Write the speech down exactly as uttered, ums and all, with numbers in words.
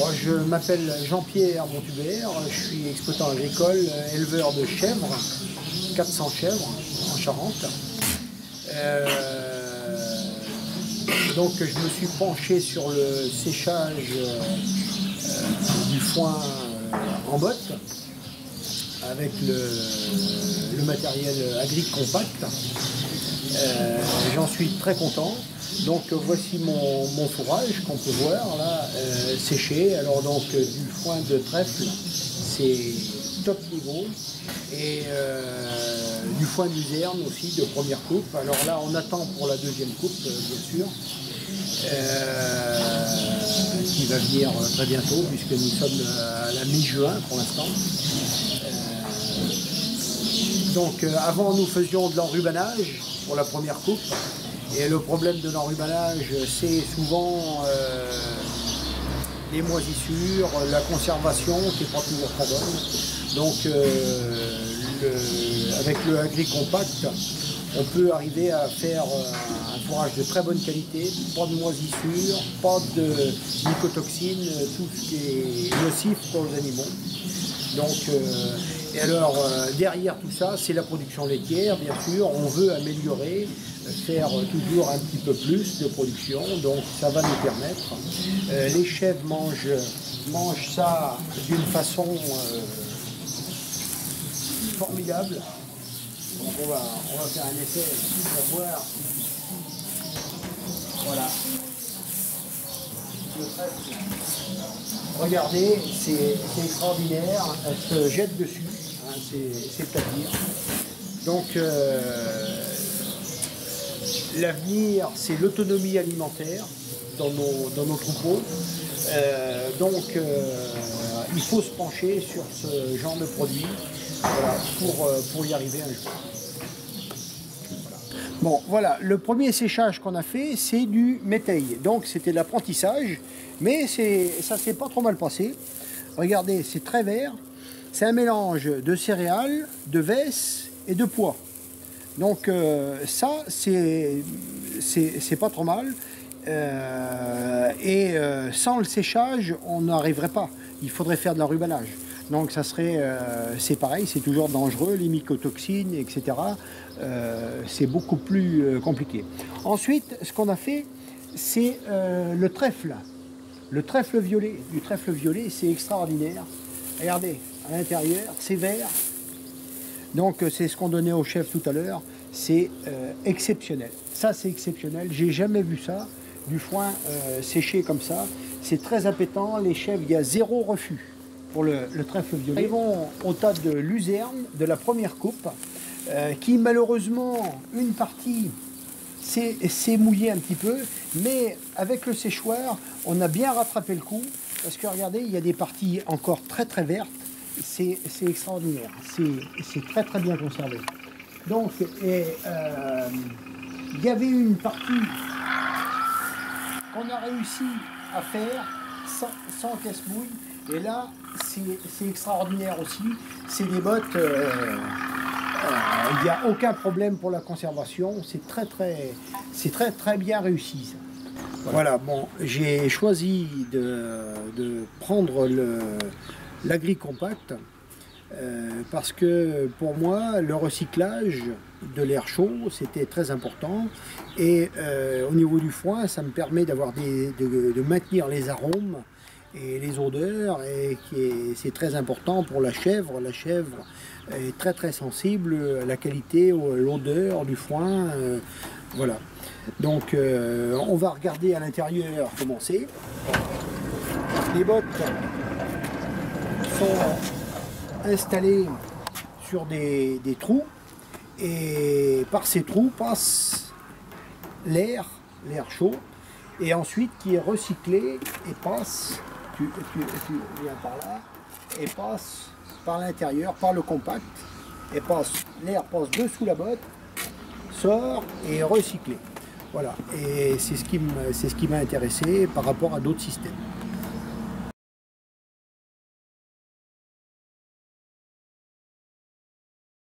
Bon, je m'appelle Jean-Pierre Montubert, je suis exploitant agricole, éleveur de chèvres, quatre cents chèvres en Charente. Euh, donc je me suis penché sur le séchage euh, du foin euh, en botte avec le, le matériel Agric Compact. Euh, J'en suis très content. Donc voici mon, mon fourrage qu'on peut voir là, euh, séché. Alors donc euh, du foin de trèfle, c'est top niveau. Et euh, du foin d'Uzerne aussi, de première coupe. Alors là on attend pour la deuxième coupe, euh, bien sûr, euh, qui va venir très bientôt, puisque nous sommes à la mi-juin pour l'instant. Euh, donc euh, avant nous faisions de l'enrubanage pour la première coupe. Et le problème de l'enrubanage, c'est souvent euh, les moisissures, la conservation qui n'est pas toujours très bonne. Donc euh, le, avec le Agric Compact, on peut arriver à faire un fourrage de très bonne qualité, pas de moisissures, pas de mycotoxines, tout ce qui est nocif pour les animaux. Donc, euh, et alors euh, derrière tout ça, c'est la production laitière, bien sûr. On veut améliorer, faire toujours un petit peu plus de production, donc ça va nous permettre. Euh, les chèvres mangent, mangent ça d'une façon euh, formidable. Donc on va, on va faire un essai pour voir. Voilà. Regardez, c'est extraordinaire, elle se jette dessus, hein, c'est à dire. Donc euh, l'avenir, c'est l'autonomie alimentaire dans nos, dans nos troupeaux. Euh, donc euh, il faut se pencher sur ce genre de produit, voilà, pour, pour y arriver un jour. Bon, voilà, le premier séchage qu'on a fait, c'est du métail. Donc, c'était de l'apprentissage, mais ça s'est pas trop mal passé. Regardez, c'est très vert. C'est un mélange de céréales, de vesse et de pois. Donc, euh, ça, c'est pas trop mal. Euh, et euh, sans le séchage, on n'arriverait pas. Il faudrait faire de l'enrubanage. Donc ça serait, euh, c'est pareil, c'est toujours dangereux, les mycotoxines, et cetera. Euh, c'est beaucoup plus euh, compliqué. Ensuite, ce qu'on a fait, c'est euh, le trèfle. Le trèfle violet. Du trèfle violet, c'est extraordinaire. Regardez, à l'intérieur, c'est vert. Donc c'est ce qu'on donnait au chef tout à l'heure. C'est euh, exceptionnel. Ça, c'est exceptionnel. J'ai jamais vu ça. Du foin euh, séché comme ça. C'est très appétant. Les chèvres, il y a zéro refus. Pour le, le trèfle violet. Arrivons au tas de luzerne de la première coupe, euh, qui malheureusement, une partie s'est mouillée un petit peu, mais avec le séchoir, on a bien rattrapé le coup, parce que regardez, il y a des parties encore très très vertes, c'est extraordinaire, c'est très très bien conservé. Donc, et, euh, il y avait une partie qu'on a réussi à faire sans, sans casse-mouille. Et là, c'est extraordinaire aussi. C'est des bottes, il euh, n'y euh, a aucun problème pour la conservation. C'est très très, c'est très très bien réussi. Ça. Voilà. Voilà, bon, j'ai choisi de, de prendre l'Agric Compact euh, parce que pour moi, le recyclage de l'air chaud, c'était très important. Et euh, au niveau du foin, ça me permet d'avoir des, de, de maintenir les arômes et les odeurs, et c'est très important pour la chèvre. La chèvre est très très sensible à la qualité, à l'odeur du foin. Euh, voilà. Donc euh, on va regarder à l'intérieur comment c'est. Les bottes sont installées sur des, des trous, et par ces trous passe l'air, l'air chaud, et ensuite qui est recyclé et passe. Tu, tu, tu viens par là et passe par l'intérieur, par le compact, et passe, l'air passe dessous la botte, sort et est recyclé. Voilà, et c'est ce qui m'a intéressé par rapport à d'autres systèmes.